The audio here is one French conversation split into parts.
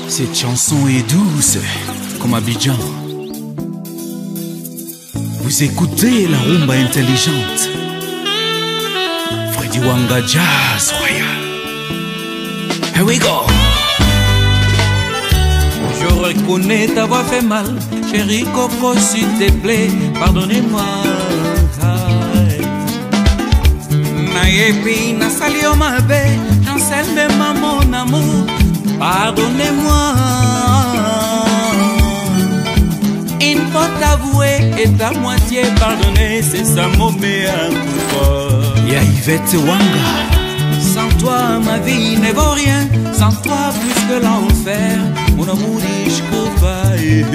Cette chanson est douce comme Abidjan. Vous écoutez la rumba intelligente. Freddy Wanga Jazz Royal. Here we go. Je reconnais ta voix fait mal, chérie Coco, s'il te plaît, pardonnez-moi. Nayebi nasali o mabe, j'enseigne mon amour, pardonnez-moi. Il faut t'avouer et ta moitié pardonner, c'est ça mon meilleur pouvoir. Y'a Yvette Wanga. Sans toi ma vie ne vaut rien, sans toi plus que l'enfer, mon amour je pas.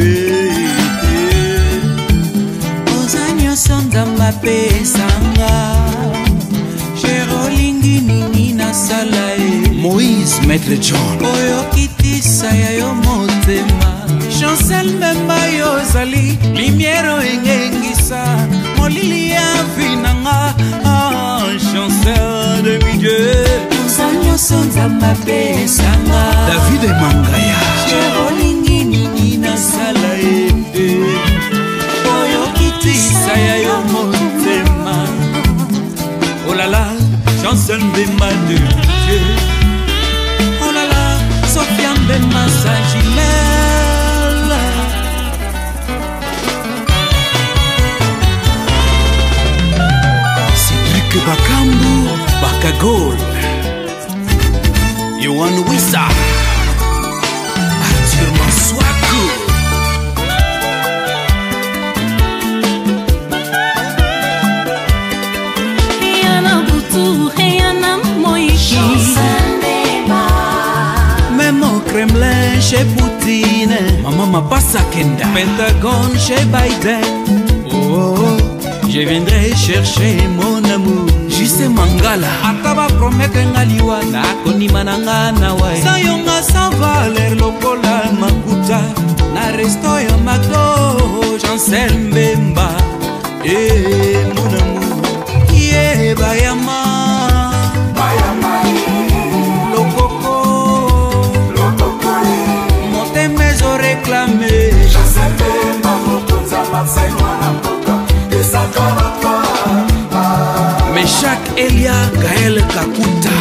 Aux agneaux sont dans ma pesanga, cherolingi nini na salae. Moïse Maître John. Oyo kiti saya yo motema, chancel memba yo zali, limiero engengisa, molili ya vinanga, chancel de mi Dieu. Aux agneaux sont dans ma pesanga, David et Mangaya. cherolingi nini na salae. Oyo kiti saya yo motema, oh là là, chancel memba de Dieu. Oh là là, Sofiane Bemba Sajimel. Cédric Bakambu Bakagol. Yohan Wissa. Arthur Maswaku. Rihanna Boutou, Rihanna Moïse. Même au Kremlin chez Poutine, Maman Mapassa Kenda. Pentagone chez Biden. Oh, je viendrai chercher mon amour. Jise Mangala. Ataba promettre ngaliwa na konima na ngana wai. Sayonga sans valeur lokola makuta na resto ya McDo. Chancel Mbemba, mon amour. Yeah, bayama. Lokoko, monte mes os réclamés. Chancel Mbemba, mokonza Marseille, mwana mboka. Meshak Elia Gaël Kakuta.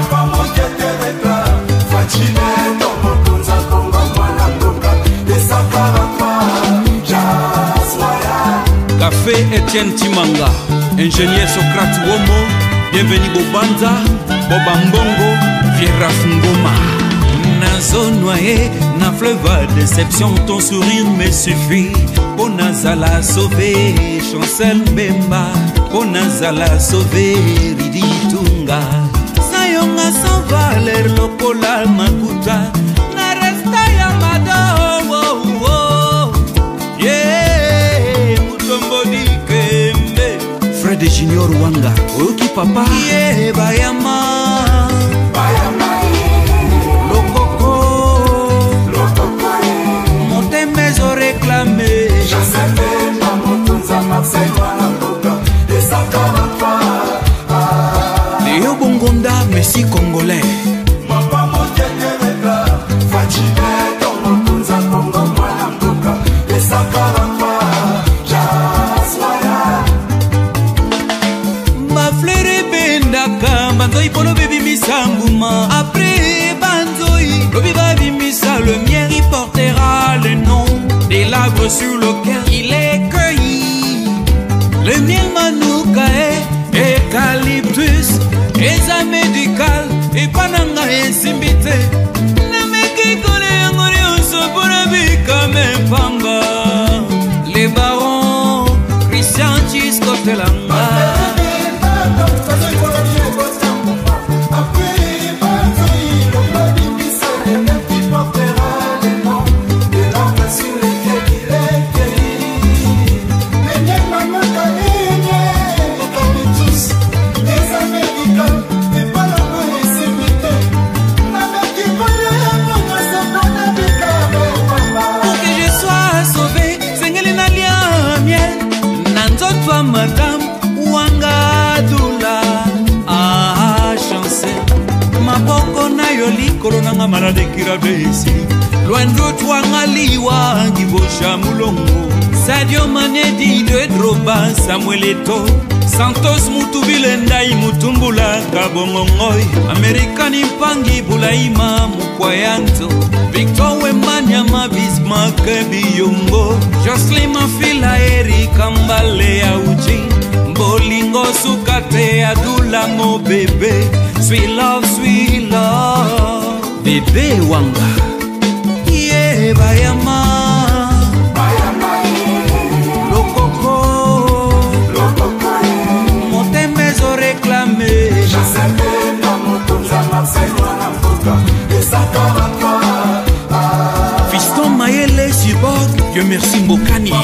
Café Etienne Timanga, ingénieur Socrate Womo, bienvenue Bobanza, Boba Mbongo, Fiera Fungoma. Nazo noyé, na fleuve à déception, ton sourire me suffit. Bonazala sauvé, Chancel Mbemba, Bonazala sauvé, Ridi Tunga. Sayonga sans valeur, lokola makuta, na resta yamado, oh, oh. Yeah, mutombo di kembe. Fred Junior Wanga. Oki Papa. Yeah, bayama. Léo Bongonda, Messi Congolais. Baflere bendaka banzoi polo bebi misanguma. Après banzoi lobi babi misa, le mien qui portera le nom des l'arbre sur lequel il est cueilli. Le miel manoukae, eucalyptus, eza médical, et pananga et simbite. Nameki kole yangori osopora bika mepamba. Les barons, Christian Chisco Telanga. Madame, mpona yo likolo nanga maladekira besi loin de toi ngaliwa ngibosha mulongo Sadio Mané Didier Drogba Samuel Eto'o Santos Mutubile Ndai Mutumbula Kabongongoi Amerikani Mpangi Bulaima Mukwayanto Victor Wembanyama Bismarck Biyongo Jocelyn Mafila Erika Mbale Auji Bolingo Sukate Adula Mo Bebe Sweet love Bebe Wanga Yeah Bayama Fiston Mayele Subord, Dieu merci Mbokani.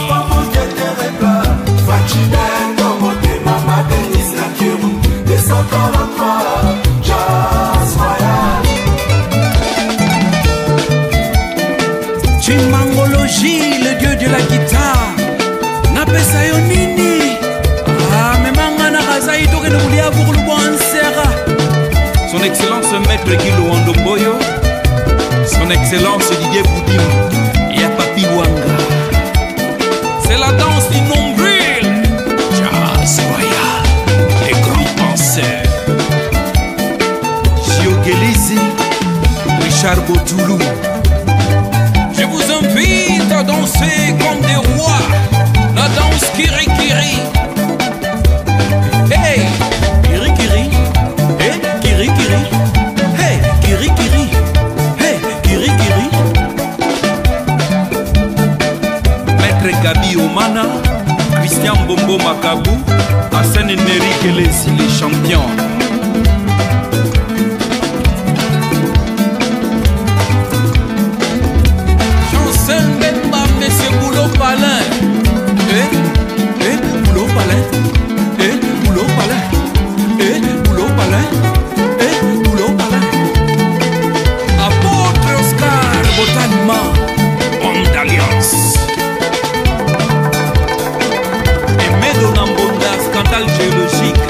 Chimangologie, le dieu de la guitare. Napesa Yonini. Ah, mais mangana Razaï Toke de Moulia pour le bon serra. Son Excellence Maître Guilo Wandomboyo, Son Excellence Didier Boudim et à Papi Wanga. C'est la danse du nombril. Jazz Royal, les grands penseurs. Gio Gelisi, Richard Botoulou. Je vous invite à danser comme des rois. La danse Kiri-Kiri. Hey, Kiri-Kiri. Hey, Kiri-Kiri. Hey, Kiri-Kiri. Hey, Kiri-Kiri. Maître Gabi Omana, Christian Bombo Makabou, Hassan Neri Kelesi, les champions. Jean-Sel Mbemba, Monsieur Boulot Palin. Boulot Palin. Boulot Palin. Boulot Palin. Boulot Palin. Apôtre Oscar Botanima, homme d'alliance. Et Médonambonda, scandale géologique.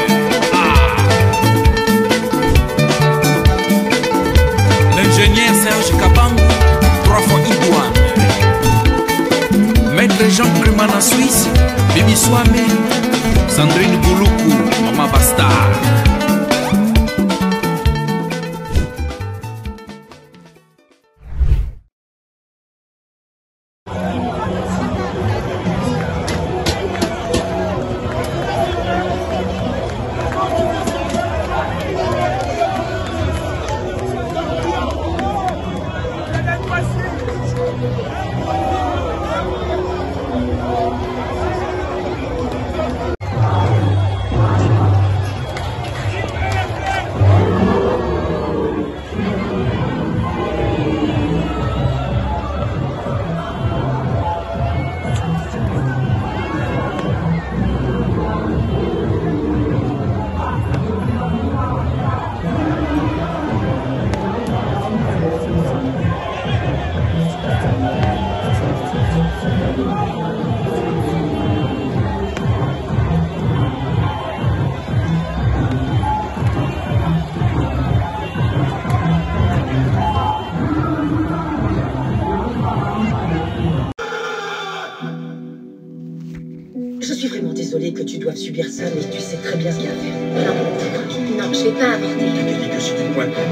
L'ingénieur Serge Kabang, 3 fois Idouane. Maître Jean Cremana Suisse, Bibi Swame, Sandrine Bouloukou, Mama Bastard. Je suis vraiment désolée que tu doives subir ça, mais tu sais très bien ce qu'il y a à faire. Non, je vais pas avorter. Tu dis que c'est une boîte.